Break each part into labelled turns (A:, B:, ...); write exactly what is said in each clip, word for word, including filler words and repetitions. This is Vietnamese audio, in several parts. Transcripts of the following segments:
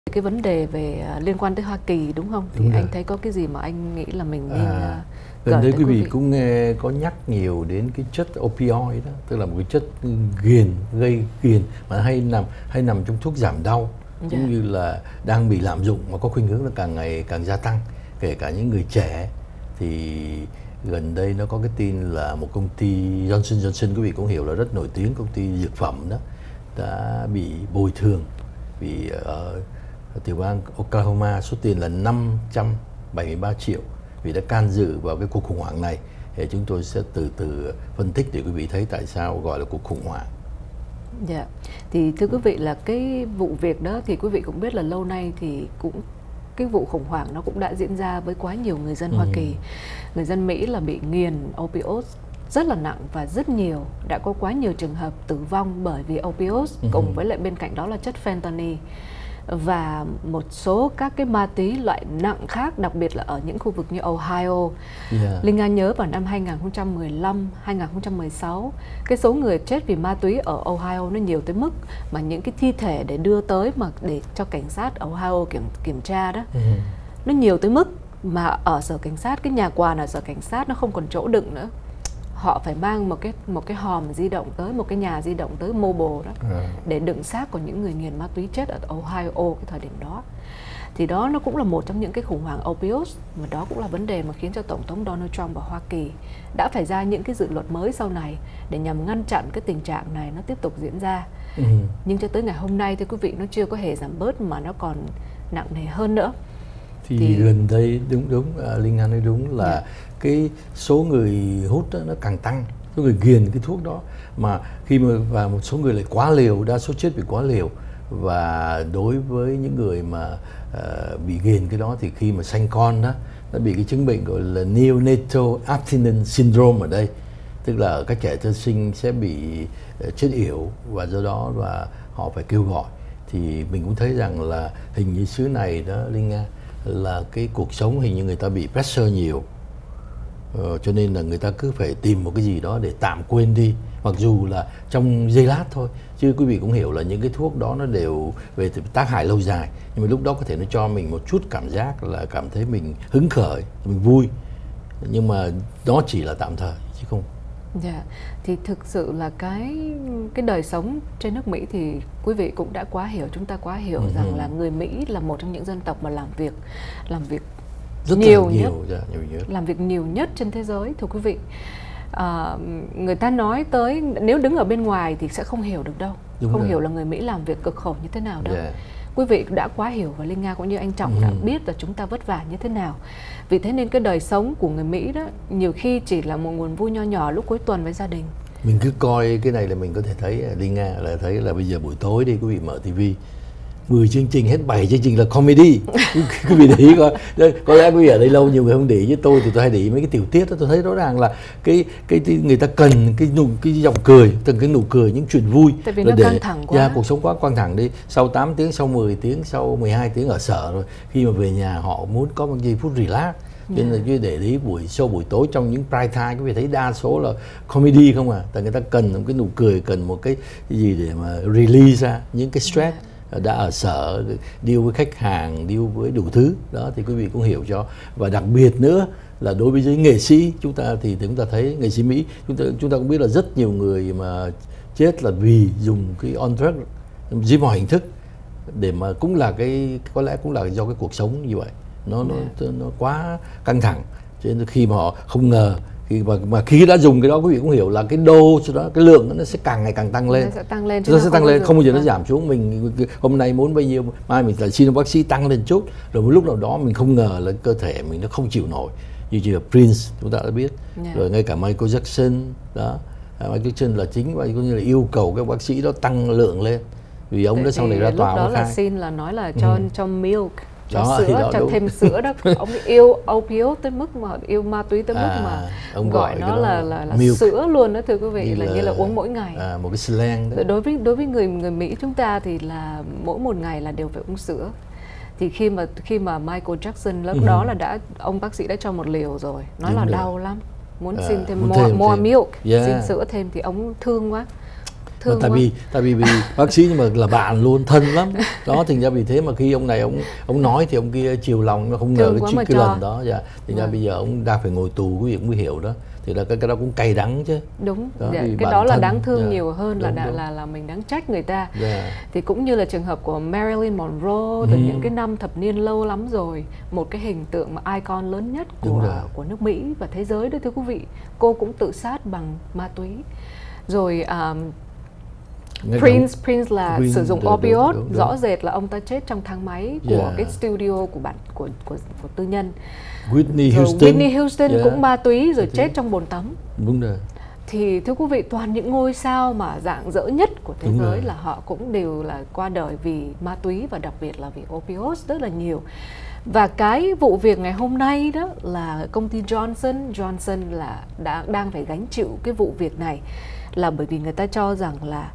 A: Cái vấn đề về uh, liên quan tới Hoa Kỳ đúng không? Thì đúng anh thấy có cái gì mà anh nghĩ là mình nên
B: à,
A: uh,
B: gần đây quý vị cũng nghe có nhắc nhiều đến cái chất opioid đó, tức là một cái chất ghiền, gây ghiền mà hay nằm hay nằm trong thuốc giảm đau, cũng yeah. như là đang bị lạm dụng mà có khuynh hướng là càng ngày càng gia tăng, kể cả những người trẻ. Thì gần đây nó có cái tin là một công ty Johnson Johnson, quý vị cũng hiểu là rất nổi tiếng, công ty dược phẩm đó, đã bị bồi thường vì ở tiểu bang Oklahoma số tiền là năm trăm bảy mươi ba triệu vì đã can dự vào cái cuộc khủng hoảng này. Thì chúng tôi sẽ từ từ phân tích để quý vị thấy tại sao gọi là cuộc khủng hoảng.
A: Dạ, yeah. Thì thưa quý vị là cái vụ việc đó thì quý vị cũng biết là lâu nay thì cũng cái vụ khủng hoảng nó cũng đã diễn ra với quá nhiều người dân Hoa ừ. Kỳ. Người dân Mỹ là bị nghiền opioid rất là nặng và rất nhiều, đã có quá nhiều trường hợp tử vong bởi vì opioid ừ. cùng với lại bên cạnh đó là chất fentanyl và một số các cái ma túy loại nặng khác, đặc biệt là ở những khu vực như Ohio. Yeah. Linh Anh nhớ vào năm hai nghìn không trăm mười lăm, hai nghìn không trăm mười sáu, cái số người chết vì ma túy ở Ohio nó nhiều tới mức mà những cái thi thể để đưa tới mà để cho cảnh sát Ohio kiểm kiểm tra đó, uh-huh. nó nhiều tới mức mà ở sở cảnh sát, cái nhà quà ở sở cảnh sát nó không còn chỗ đựng nữa. Họ phải mang một cái một cái hòm di động tới, một cái nhà di động tới mobile đó à. để đựng xác của những người nghiền ma túy chết ở Ohio cái thời điểm đó. Thì đó nó cũng là một trong những cái khủng hoảng opioid, mà đó cũng là vấn đề mà khiến cho Tổng thống Donald Trump ở Hoa Kỳ đã phải ra những cái dự luật mới sau này để nhằm ngăn chặn cái tình trạng này nó tiếp tục diễn ra. Ừ. Nhưng cho tới ngày hôm nay thì quý vị, nó chưa có hề giảm bớt mà nó còn nặng nề hơn nữa.
B: Thì, thì gần đây đúng đúng à, Linh Anh nói đúng là yeah. cái số người hút đó, nó càng tăng, số người nghiền cái thuốc đó, mà khi mà và một số người lại quá liều, đa số chết vì quá liều. Và đối với những người mà uh, bị nghiền cái đó thì khi mà sanh con đó, nó bị cái chứng bệnh gọi là neonatal abstinence syndrome ở đây, tức là các trẻ sơ sinh sẽ bị uh, chết yểu và do đó và họ phải kêu gọi. Thì mình cũng thấy rằng là hình như xứ này đó Linh Nga, là cái cuộc sống hình như người ta bị pressure nhiều, ờ, cho nên là người ta cứ phải tìm một cái gì đó để tạm quên đi, mặc dù là trong giây lát thôi. Chứ quý vị cũng hiểu là những cái thuốc đó nó đều về tác hại lâu dài, nhưng mà lúc đó có thể nó cho mình một chút cảm giác là cảm thấy mình hứng khởi, mình vui, nhưng mà đó chỉ là tạm thời chứ không.
A: Dạ, yeah. Thì thực sự là cái cái đời sống trên nước Mỹ thì quý vị cũng đã quá hiểu, chúng ta quá hiểu uh-huh. rằng là người Mỹ là một trong những dân tộc mà làm việc làm việc
B: rất
A: nhiều,
B: nhiều,
A: nhất,
B: dạ, nhiều nhất,
A: làm việc nhiều nhất trên thế giới, thưa quý vị. À, người ta nói tới nếu đứng ở bên ngoài thì sẽ không hiểu được đâu, Đúng không rồi. hiểu là người Mỹ làm việc cực khổ như thế nào đâu. Yeah. Quý vị đã quá hiểu, và Linh Nga cũng như anh Trọng uh-huh. đã biết là chúng ta vất vả như thế nào. Vì thế nên cái đời sống của người Mỹ đó nhiều khi chỉ là một nguồn vui nho nhỏ lúc cuối tuần với gia đình.
B: Mình cứ coi cái này là mình có thể thấy, Linh Nga là thấy là bây giờ buổi tối đi quý vị mở tivi, mười chương trình hết bảy chương trình là comedy. Quý vị để ý coi, có lẽ quý vị ở đây lâu nhiều người không để ý, chứ tôi thì tôi hay để ý mấy cái tiểu tiết đó, tôi thấy rõ ràng là cái cái, cái người ta cần cái nụ cái giọng cười, từng cái nụ cười, những chuyện vui.
A: Tại vì nó
B: để,
A: căng thẳng quá.
B: Yeah, cuộc sống quá căng thẳng đi. Sau tám tiếng, sau mười tiếng, sau mười hai tiếng ở sở rồi, khi mà về nhà họ muốn có một giây phút relax. Cho nên là cứ để ý buổi show buổi tối trong những prime time quý vị thấy đa số là comedy không à. Tại người ta cần một cái nụ cười, cần một cái, cái gì để mà release ra những cái stress. Yeah. Đã ở sở, deal với khách hàng, deal với đủ thứ đó, thì quý vị cũng hiểu cho. Và đặc biệt nữa là đối với giới nghệ sĩ chúng ta thì chúng ta thấy nghệ sĩ Mỹ, chúng ta chúng ta cũng biết là rất nhiều người mà chết là vì dùng cái on drug dưới mọi hình thức, để mà cũng là cái có lẽ cũng là do cái cuộc sống như vậy, nó nó nó quá căng thẳng, cho nên khi mà họ không ngờ khi mà, mà khi đã dùng cái đó quý vị cũng hiểu là cái đô đó, cái lượng nó sẽ càng ngày càng tăng lên,
A: nó sẽ tăng lên,
B: nó sẽ tăng lên, không bao giờ nó giảm xuống. Mình hôm nay muốn bao nhiêu, mai mình lại xin bác sĩ tăng lên chút, rồi một lúc nào đó mình không ngờ là cơ thể mình nó không chịu nổi, như chỉ là Prince chúng ta đã biết, yeah. rồi ngay cả Michael Jackson đó, Michael Jackson là chính và cũng như là yêu cầu các bác sĩ đó tăng lượng lên, vì ông đó sau này ra tòa.
A: Lúc đó là
B: khai.
A: xin là nói là cho ừ. cho milk, cho
B: đó,
A: sữa,
B: đó,
A: cho
B: đúng.
A: thêm sữa đó. Ông yêu opioid tới mức mà yêu ma túy tới à, mức mà ông gọi, gọi nó là là, là sữa luôn đó, thưa quý vị, như là, là như là uống mỗi ngày.
B: À, một cái slang đó.
A: Đối với đối với người người Mỹ chúng ta thì là mỗi một ngày là đều phải uống sữa. Thì khi mà khi mà Michael Jackson lúc ừ. đó là đã ông bác sĩ đã cho một liều rồi, nói đúng là rồi. Đau lắm, muốn à, xin thêm more, more milk, yeah. xin sữa thêm thì ông thương quá. thương
B: tại
A: quá.
B: vì tại vì, vì bác sĩ nhưng mà là bạn luôn, thân lắm đó, thành ra vì thế mà khi ông này ông ông nói thì ông kia chiều lòng, nó không ngờ cái, cái lần đó, dạ, thành ra bây giờ ông đang phải ngồi tù, quý vị cũng mới hiểu đó, thì là cái, cái đó cũng cay đắng chứ.
A: Đúng,
B: đó,
A: dạ, cái đó là thân, đáng thương yeah. nhiều hơn đúng, là, đã, là là mình đáng trách người ta. Yeah. Thì cũng như là trường hợp của Marilyn Monroe từ ừ. những cái năm thập niên lâu lắm rồi, một cái hình tượng mà icon lớn nhất của của nước Mỹ và thế giới đó thưa quý vị, cô cũng tự sát bằng ma túy. Rồi um, Prince Prince là Prince, sử dụng opioid, đúng, đúng, đúng. rõ rệt là ông ta chết trong thang máy của yeah. cái studio của bạn của của, của tư nhân.
B: Whitney
A: rồi
B: Houston,
A: Whitney Houston yeah. cũng ma túy rồi
B: Whitney.
A: chết trong bồn tắm.
B: Đúng rồi.
A: Thì thưa quý vị, toàn những ngôi sao mà rạng rỡ nhất của thế
B: đúng
A: giới
B: rồi.
A: là họ cũng đều là qua đời vì ma túy và đặc biệt là vì opioid rất là nhiều. Và cái vụ việc ngày hôm nay đó là công ty Johnson Johnson là đã đang phải gánh chịu cái vụ việc này, là bởi vì người ta cho rằng là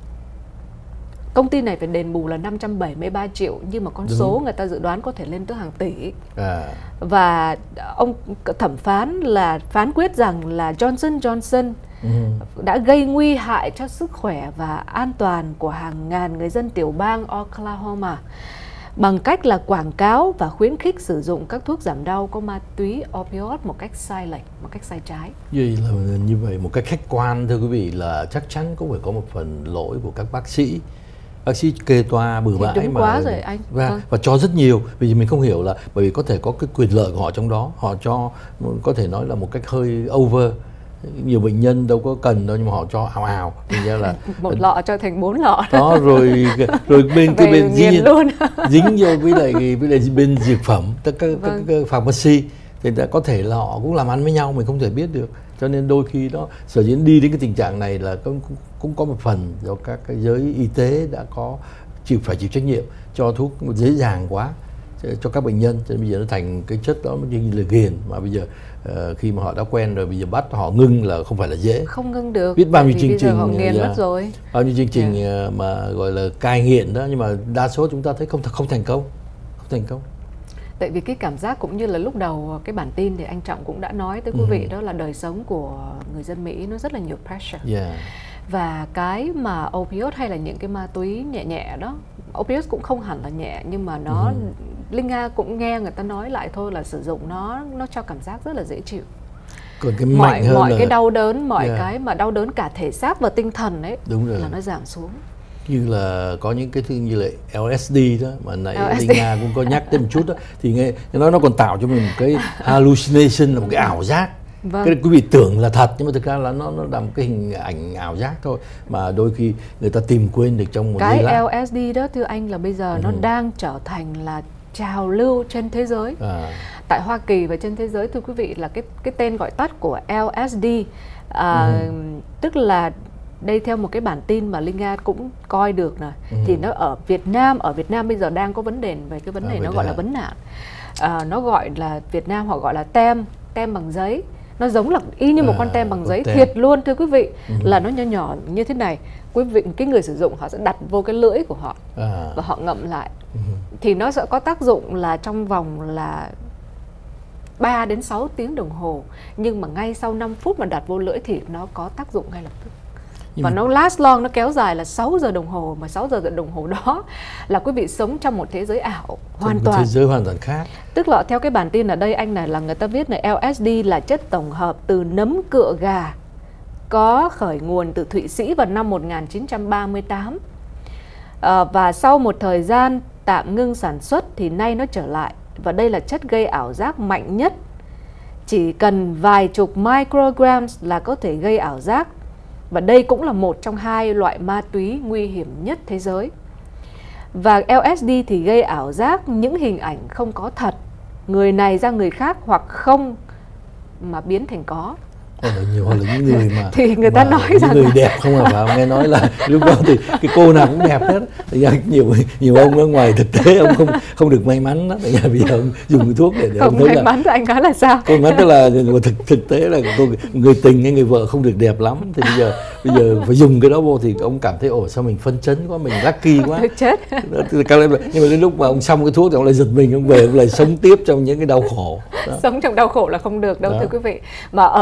A: công ty này phải đền bù là năm trăm bảy mươi ba triệu, nhưng mà con đúng. số người ta dự đoán có thể lên tới hàng tỷ. À. Và ông thẩm phán là phán quyết rằng là Johnson Johnson ừ. đã gây nguy hại cho sức khỏe và an toàn của hàng ngàn người dân tiểu bang Oklahoma bằng cách là quảng cáo và khuyến khích sử dụng các thuốc giảm đau có ma túy opioid một cách sai lệch, một cách sai trái.
B: Vậy là như vậy, một cách khách quan thưa quý vị, là chắc chắn cũng phải có một phần lỗi của các bác sĩ. Bác sĩ kê toa bừa bãi
A: đúng
B: mà
A: quá rồi anh.
B: Và,
A: vâng.
B: và cho rất nhiều, vì mình không hiểu là bởi vì có thể có cái quyền lợi của họ trong đó, họ cho có thể nói là một cách hơi over. Nhiều bệnh nhân đâu có cần đâu nhưng mà họ cho ào ào, thành ra là
A: một lọ cho thành bốn lọ
B: đó, rồi rồi bên cái bên dính luôn dính vô với lại với lại bên dược phẩm, tất cả vâng. các, các pharmacy thì đã có thể là họ cũng làm ăn với nhau, mình không thể biết được. Cho nên đôi khi đó sở dĩ đi đến cái tình trạng này là cũng, cũng có một phần do các cái giới y tế đã có chịu phải chịu trách nhiệm cho thuốc dễ dàng quá cho các bệnh nhân, cho nên bây giờ nó thành cái chất đó như là ghiền, mà bây giờ uh, khi mà họ đã quen rồi bây giờ bắt họ ngưng là không phải là dễ,
A: không ngưng được,
B: biết bao nhiêu chương trình
A: họ nghiền mất rồi,
B: bao nhiêu chương trình yeah. mà gọi là cai nghiện đó, nhưng mà đa số chúng ta thấy không không thành công, không thành công.
A: Tại vì cái cảm giác cũng như là lúc đầu cái bản tin thì anh Trọng cũng đã nói tới quý vị ừ. đó là đời sống của người dân Mỹ nó rất là nhiều pressure. Yeah. Và cái mà opioid hay là những cái ma túy nhẹ nhẹ đó, opioid cũng không hẳn là nhẹ nhưng mà nó, ừ. Linh Nga cũng nghe người ta nói lại thôi là sử dụng nó nó cho cảm giác rất là dễ chịu.
B: Còn cái
A: mọi
B: mạnh hơn
A: mọi
B: là...
A: cái đau đớn, mọi
B: yeah.
A: cái mà đau đớn cả thể xác và tinh thần ấy
B: đúng rồi.
A: là nó giảm xuống.
B: Như là có những cái thứ như là lờ ét đê đó mà nãy Linh Nga cũng có nhắc tới một chút đó, thì nghe nó nó còn tạo cho mình một cái hallucination, là một cái ảo giác. Vâng. Cái quý vị tưởng là thật nhưng mà thực ra là nó nó là một cái hình ảnh ảo giác thôi, mà đôi khi người ta tìm quên được trong một giây lát.
A: Cái lờ ét đê đó thưa anh là bây giờ ừ. nó đang trở thành là trào lưu trên thế giới. À. Tại Hoa Kỳ và trên thế giới thưa quý vị là cái cái tên gọi tắt của lờ ét đê, à, ừ. tức là đây theo một cái bản tin mà Linh Nga cũng coi được này, ừ. thì nó ở Việt Nam, ở Việt Nam bây giờ đang có vấn đề về cái vấn đề à, nó gọi là vấn nạn. À, nó gọi là Việt Nam họ gọi là tem, tem bằng giấy. Nó giống là y như một à, con tem bằng giấy tem. Thiệt luôn thưa quý vị, ừ. là nó nhỏ nhỏ như thế này. Quý vị, cái người sử dụng họ sẽ đặt vô cái lưỡi của họ à. và họ ngậm lại. Ừ. Thì nó sẽ có tác dụng là trong vòng là ba đến sáu tiếng đồng hồ. Nhưng mà ngay sau năm phút mà đặt vô lưỡi thì nó có tác dụng ngay lập tức. Nhưng và mà... nó last long, nó kéo dài là sáu giờ đồng hồ. Mà sáu giờ đồng hồ đó là quý vị sống trong một thế giới ảo hoàn toàn.
B: Thế giới hoàn toàn khác.
A: Tức là theo cái bản tin ở đây anh này là người ta viết này, lờ ét đê là chất tổng hợp từ nấm cựa gà, có khởi nguồn từ Thụy Sĩ vào năm một nghìn chín trăm ba mươi tám. À, và sau một thời gian tạm ngưng sản xuất thì nay nó trở lại. Và đây là chất gây ảo giác mạnh nhất. Chỉ cần vài chục micrograms là có thể gây ảo giác. Và đây cũng là một trong hai loại ma túy nguy hiểm nhất thế giới. Và lờ ét đê thì gây ảo giác những hình ảnh không có thật, người này ra người khác hoặc không mà biến thành có.
B: Hoặc là nhiều, hoặc là những người mà
A: thì người ta nói
B: những
A: rằng
B: người
A: là...
B: đẹp không à, và nghe nói là lúc đó thì cái cô nào cũng đẹp hết. Thì nhiều nhiều ông ở ngoài thực tế ông không không được may mắn đó. Tại vì giờ ông dùng cái thuốc để, để
A: không
B: ông thấy
A: may
B: là
A: mắn thì anh nói là sao?
B: May mắn tức là thực thực tế là cô, người tình hay người vợ không được đẹp lắm, thì bây giờ bây giờ phải dùng cái đó vô thì ông cảm thấy ồ sao mình phấn chấn quá, mình lucky quá.
A: Chết.
B: Nhưng mà đến lúc mà ông xong cái thuốc thì ông lại giật mình, ông về ông lại sống tiếp trong những cái đau khổ. Đó.
A: Sống trong đau khổ là không được đâu đó. Thưa quý vị. Mà ở đây đó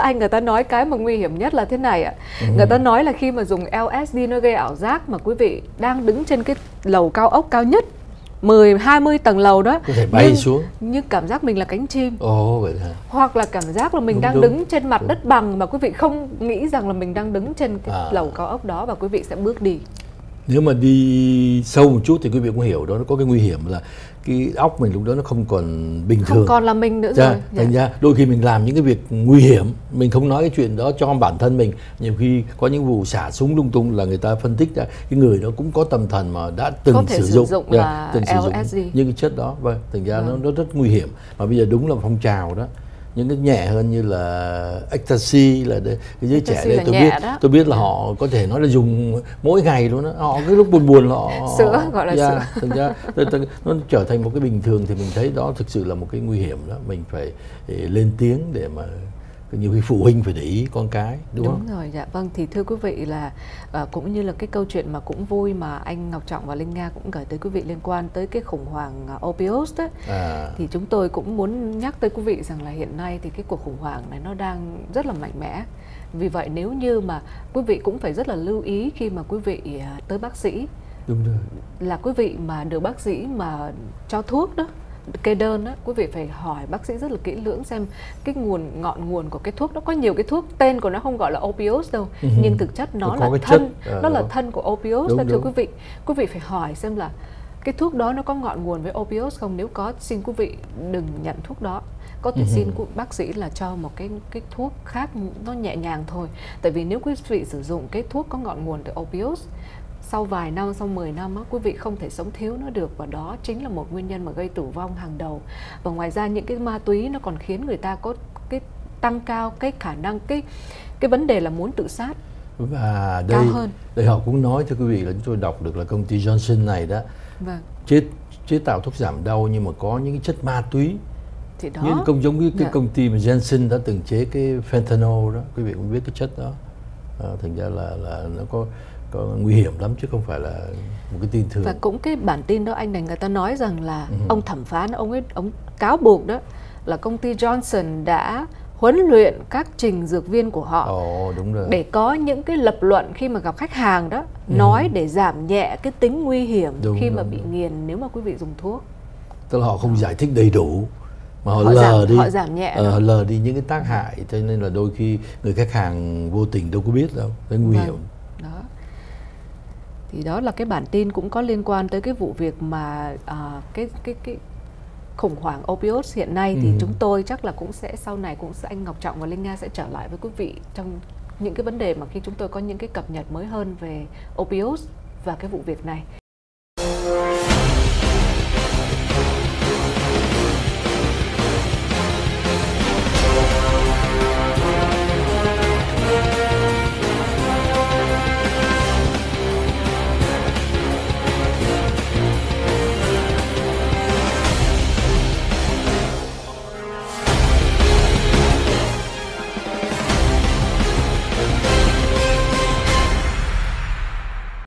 A: anh, người ta nói cái mà nguy hiểm nhất là thế này ạ. Ừ. Người ta nói là khi mà dùng L S D nó gây ảo giác mà quý vị đang đứng trên cái lầu cao ốc cao nhất mười, hai mươi tầng lầu đó,
B: có thể bay nhưng, xuống
A: nhưng cảm giác mình là cánh chim.
B: Ồ, vậy hả?
A: Hoặc là cảm giác là mình đúng, đang đúng. đứng trên mặt đúng. đất bằng mà quý vị không nghĩ rằng là mình đang đứng trên cái à. lầu cao ốc đó, và quý vị sẽ bước đi.
B: Nếu mà đi sâu một chút thì quý vị cũng hiểu đó, nó có cái nguy hiểm là cái óc mình lúc đó nó không còn bình
A: không
B: thường,
A: không còn là mình nữa
B: dạ,
A: rồi.
B: Thành ra đôi khi mình làm những cái việc nguy hiểm, mình không nói cái chuyện đó cho bản thân mình. Nhiều khi có những vụ xả súng lung tung là người ta phân tích ra cái người đó cũng có tâm thần mà đã từng
A: có thể
B: sử
A: sử
B: dụng,
A: dụng
B: yeah,
A: là
B: từng sử dụng
A: L S D.
B: những cái chất đó, vâng, thành ra
A: vâng.
B: nó, nó rất nguy hiểm. Mà bây giờ đúng là phong trào đó, những cái nhẹ hơn như là ecstasy là cái giới trẻ đây tôi biết đó. tôi biết là họ có thể nói là dùng mỗi ngày luôn đó, họ cái lúc buồn buồn họ
A: sữa gọi là
B: yeah,
A: sữa.
B: thành ra nó trở thành một cái bình thường thì mình thấy đó thực sự là một cái nguy hiểm đó, mình phải lên tiếng để mà nhiều khi phụ huynh phải để ý con cái, đúng, đúng không?
A: Đúng rồi, dạ vâng. Thì thưa quý vị là uh, cũng như là cái câu chuyện mà cũng vui mà anh Ngọc Trọng và Linh Nga cũng gửi tới quý vị liên quan tới cái khủng hoảng uh, opioid đó, à. Thì chúng tôi cũng muốn nhắc tới quý vị rằng là hiện nay thì cái cuộc khủng hoảng này nó đang rất là mạnh mẽ. Vì vậy nếu như mà quý vị cũng phải rất là lưu ý khi mà quý vị uh, tới bác sĩ.
B: Đúng rồi.
A: Là quý vị mà được bác sĩ mà cho thuốc đó, kê đơn đó, quý vị phải hỏi bác sĩ rất là kỹ lưỡng xem cái nguồn ngọn nguồn của cái thuốc đó. Có nhiều cái thuốc tên của nó không gọi là opioid đâu, uh-huh. nhưng thực chất nó, nó là thân, chất, uh, nó là thân của opioid. Đúng, thưa đúng. quý vị, quý vị phải hỏi xem là cái thuốc đó nó có ngọn nguồn với opioid không. Nếu có, xin quý vị đừng nhận thuốc đó. Có thể uh-huh. xin bác sĩ là cho một cái cái thuốc khác nó nhẹ nhàng thôi. Tại vì nếu quý vị sử dụng cái thuốc có ngọn nguồn từ opioid, sau vài năm, sau mười năm á, quý vị không thể sống thiếu nó được, và đó chính là một nguyên nhân mà gây tử vong hàng đầu. Và ngoài ra những cái ma túy nó còn khiến người ta có cái tăng cao cái khả năng cái cái vấn đề là muốn tự sát.
B: Và đây, hơn. đây họ cũng nói thưa quý vị là chúng tôi đọc được là công ty Johnson này đó vâng. chế chế tạo thuốc giảm đau nhưng mà có những cái chất ma túy.
A: Thì đó.
B: Nhưng công giống như cái
A: dạ.
B: công ty mà Johnson đã từng chế cái fentanyl đó, quý vị cũng biết cái chất đó. À, thành ra là là nó có có nguy hiểm lắm chứ không phải là một cái tin thường.
A: Và cũng cái bản tin đó anh này, người ta nói rằng là uh-huh. ông thẩm phán ông ấy ông cáo buộc đó là công ty Johnson đã huấn luyện các trình dược viên của họ
B: oh, đúng rồi.
A: để có những cái lập luận khi mà gặp khách hàng đó, uh-huh. nói để giảm nhẹ cái tính nguy hiểm đúng, khi đúng, mà bị đúng. nghiền nếu mà quý vị dùng thuốc.
B: Tức là họ không giải thích đầy đủ mà họ,
A: họ
B: lờ
A: giảm,
B: đi
A: họ giảm nhẹ
B: uh, họ lờ đi những cái tác hại, cho nên là đôi khi người khách hàng vô tình đâu có biết đâu, cái nguy hiểm.
A: Đó. Thì đó là cái bản tin cũng có liên quan tới cái vụ việc mà uh, cái cái cái khủng hoảng opioid hiện nay. Thì ừ. chúng tôi chắc là cũng sẽ sau này cũng sẽ anh Ngọc Trọng và Linh Nga sẽ trở lại với quý vị trong những cái vấn đề mà khi chúng tôi có những cái cập nhật mới hơn về opioid và cái vụ việc này.